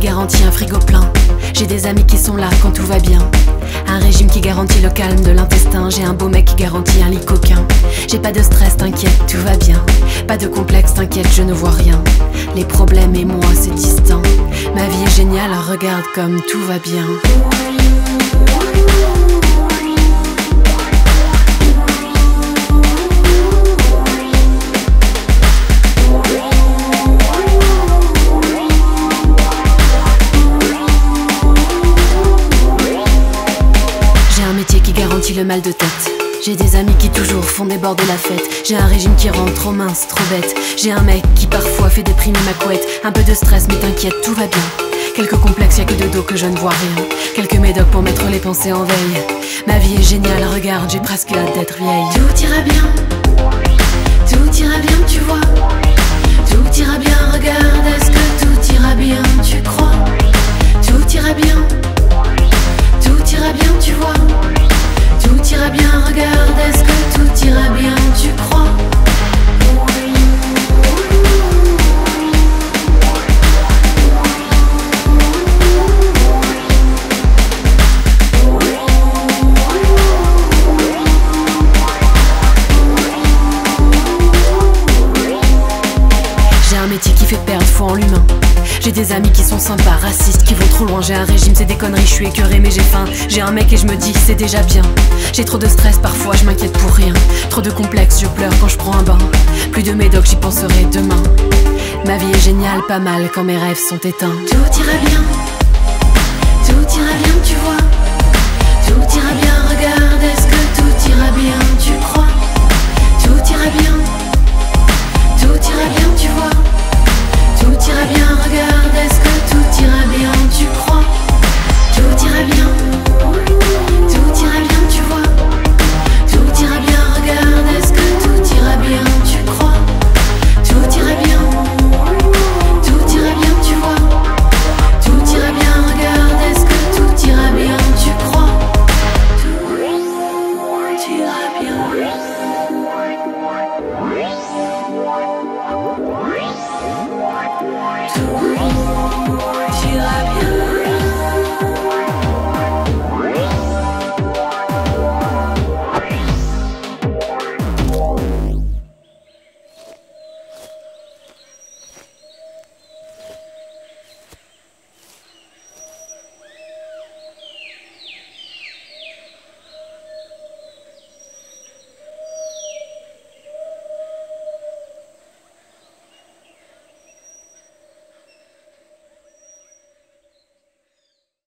garantit un frigo plein. J'ai des amis qui sont là quand tout va bien. Un régime qui garantit le calme de l'intestin. J'ai un beau mec qui garantit un lit coquin. J'ai pas de stress, t'inquiète, tout va bien. Pas de complexe, t'inquiète, je ne vois rien. Les problèmes et moi, c'est distinct. Ma vie est géniale, regarde comme tout va bien. Le mal de tête. J'ai des amis qui toujours font déborder la fête. J'ai un régime qui rend trop mince, trop bête. J'ai un mec qui parfois fait déprimer ma couette. Un peu de stress mais t'inquiète, tout va bien. Quelques complexes, y'a que de dos que je ne vois rien. Quelques médocs pour mettre les pensées en veille. Ma vie est géniale, regarde, j'ai presque hâte d'être vieille. Tout ira bien, tu vois. Tout ira bien, regarde, est-ce que tout ira bien, tu crois? Tout ira bien, tu vois. Tout ira bien, regarde, est-ce que tout ira bien, tu crois? J'ai un métier qui fait perdre foi en l'humain. J'ai des amis qui sont sympas, racistes, qui vont trop loin. J'ai un régime, c'est des conneries, je suis écœurée mais j'ai faim. J'ai un mec et je me dis c'est déjà bien. J'ai trop de stress, parfois je m'inquiète pour rien. Trop de complexes, je pleure quand je prends un bain. Plus de médocs, j'y penserai demain. Ma vie est géniale, pas mal quand mes rêves sont éteints. Tout ira bien.